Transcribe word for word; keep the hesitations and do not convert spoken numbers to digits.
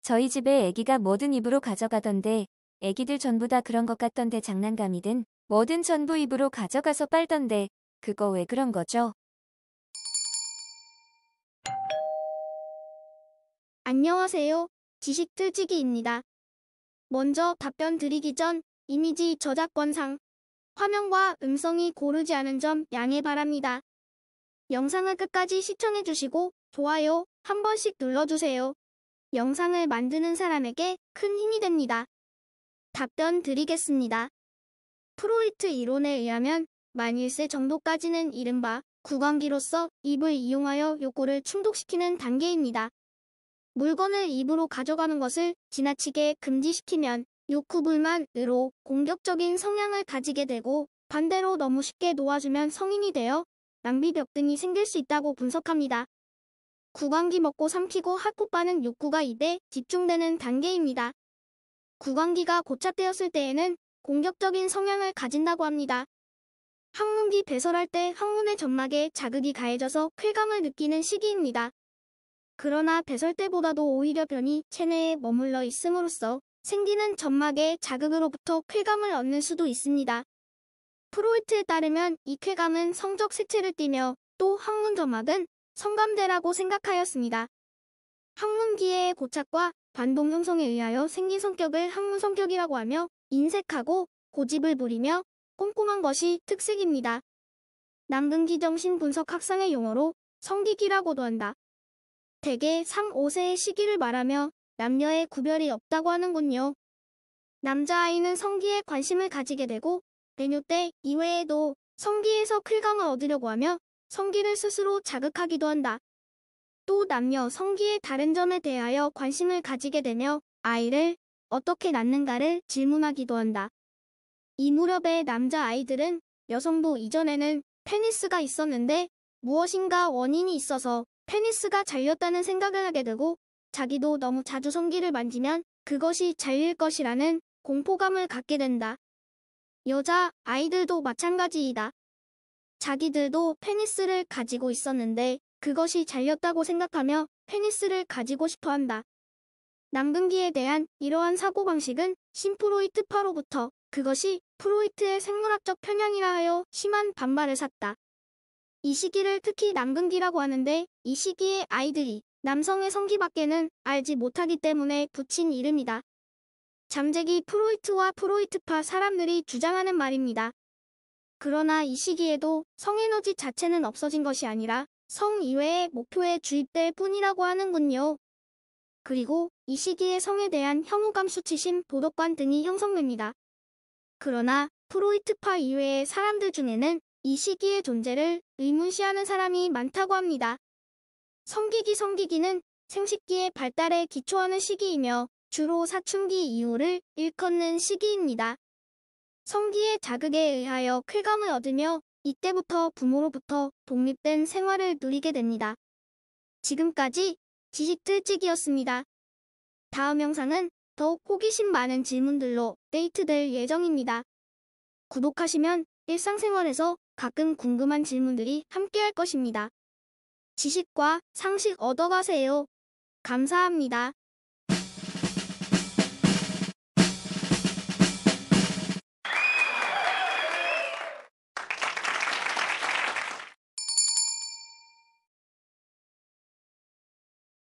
저희 집에 애기가 뭐든 입으로 가져가던데 애기들 전부 다 그런 것 같던데 장난감이든 뭐든 전부 입으로 가져가서 빨던데 그거 왜 그런 거죠? 안녕하세요. 지식틀치기입니다. 먼저 답변 드리기 전 이미지 저작권상 화면과 음성이 고르지 않은 점 양해 바랍니다. 영상을 끝까지 시청해주시고 좋아요 한 번씩 눌러주세요. 영상을 만드는 사람에게 큰 힘이 됩니다. 답변 드리겠습니다. 프로이트 이론에 의하면 만 일 세 정도까지는 이른바 구강기로서 입을 이용하여 욕구를 충족시키는 단계입니다. 물건을 입으로 가져가는 것을 지나치게 금지시키면 욕구불만으로 공격적인 성향을 가지게 되고 반대로 너무 쉽게 놓아주면 성인이 되어 낭비벽 등이 생길 수 있다고 분석합니다. 구강기 먹고 삼키고 핫포빠는 욕구가 입에 집중되는 단계입니다. 구강기가 고착되었을 때에는 공격적인 성향을 가진다고 합니다. 항문기 배설할 때 항문의 점막에 자극이 가해져서 쾌감을 느끼는 시기입니다. 그러나 배설 때보다도 오히려 변이 체내에 머물러 있음으로써 생기는 점막의 자극으로부터 쾌감을 얻는 수도 있습니다. 프로이트에 따르면 이 쾌감은 성적 색채를 띠며 또 항문 점막은 성감대라고 생각하였습니다. 항문기의 고착과 반동 형성에 의하여 생긴 성격을 항문 성격이라고 하며 인색하고 고집을 부리며 꼼꼼한 것이 특색입니다. 남근기 정신분석학상의 용어로 성기기라고도 한다. 대개 삼, 오 세의 시기를 말하며 남녀의 구별이 없다고 하는군요. 남자아이는 성기에 관심을 가지게 되고 배뇨 때 이외에도 성기에서 쾌감을 얻으려고 하며 성기를 스스로 자극하기도 한다. 또 남녀 성기의 다른 점에 대하여 관심을 가지게 되며 아이를 어떻게 낳는가를 질문하기도 한다. 이 무렵의 남자아이들은 여성도 이전에는 페니스가 있었는데 무엇인가 원인이 있어서 페니스가 잘렸다는 생각을 하게 되고 자기도 너무 자주 성기를 만지면 그것이 잘릴 것이라는 공포감을 갖게 된다. 여자 아이들도 마찬가지이다. 자기들도 페니스를 가지고 있었는데 그것이 잘렸다고 생각하며 페니스를 가지고 싶어 한다. 남근기에 대한 이러한 사고방식은 신프로이트파로부터 그것이 프로이트의 생물학적 편향이라 하여 심한 반발을 샀다. 이 시기를 특히 남근기라고 하는데 이 시기의 아이들이 남성의 성기밖에는 알지 못하기 때문에 붙인 이름이다. 잠재기 프로이트와 프로이트파 사람들이 주장하는 말입니다. 그러나 이 시기에도 성에너지 자체는 없어진 것이 아니라 성 이외의 목표에 주입될 뿐이라고 하는군요. 그리고 이 시기에 성에 대한 혐오감 수치심, 도덕관 등이 형성됩니다. 그러나 프로이트파 이외의 사람들 중에는 이 시기의 존재를 의문시하는 사람이 많다고 합니다. 성기기 성기기는 생식기의 발달에 기초하는 시기이며 주로 사춘기 이후를 일컫는 시기입니다. 성기의 자극에 의하여 쾌감을 얻으며 이때부터 부모로부터 독립된 생활을 누리게 됩니다. 지금까지 지식틀찌기였습니다. 다음 영상은 더욱 호기심 많은 질문들로 업데이트될 예정입니다. 구독하시면 일상생활에서 가끔 궁금한 질문들이 함께할 것입니다. 지식과 상식 얻어가세요. 감사합니다.